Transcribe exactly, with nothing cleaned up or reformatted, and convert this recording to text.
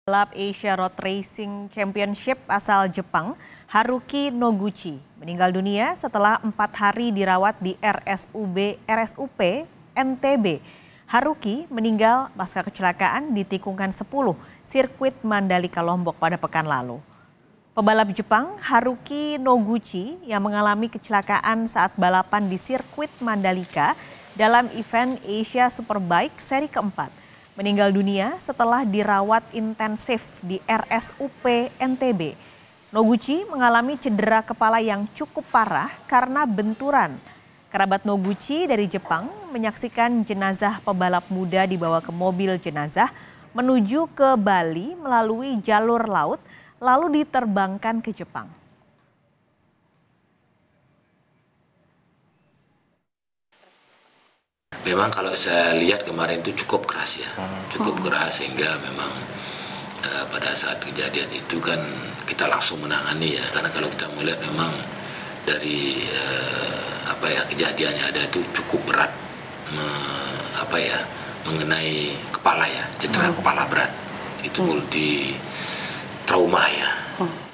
Pembalap Asia Road Racing Championship asal Jepang, Haruki Noguchi, meninggal dunia setelah empat hari dirawat di R S U B R S U P N T B. Haruki meninggal pasca kecelakaan di tikungan sepuluh sirkuit Mandalika Lombok pada pekan lalu. Pebalap Jepang Haruki Noguchi yang mengalami kecelakaan saat balapan di sirkuit Mandalika dalam event Asia Superbike seri keempat, meninggal dunia setelah dirawat intensif di R S U P N T B. Noguchi mengalami cedera kepala yang cukup parah karena benturan. Kerabat Noguchi dari Jepang menyaksikan jenazah pebalap muda dibawa ke mobil jenazah menuju ke Bali melalui jalur laut, lalu diterbangkan ke Jepang. Memang kalau saya lihat kemarin itu cukup keras ya, cukup keras sehingga memang uh, pada saat kejadian itu kan kita langsung menangani ya. Karena kalau kita melihat memang dari uh, apa ya kejadiannya ada itu cukup berat, me, apa ya mengenai kepala ya, cedera kepala berat, itu multi trauma ya.